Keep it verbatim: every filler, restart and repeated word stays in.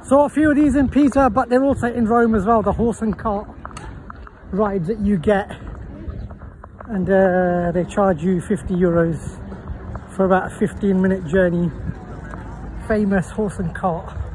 Saw a few of these in Pisa, but they're also in Rome as well, the horse and cart rides that you get. And uh, they charge you fifty euros for about a fifteen minute journey. Famous horse and cart.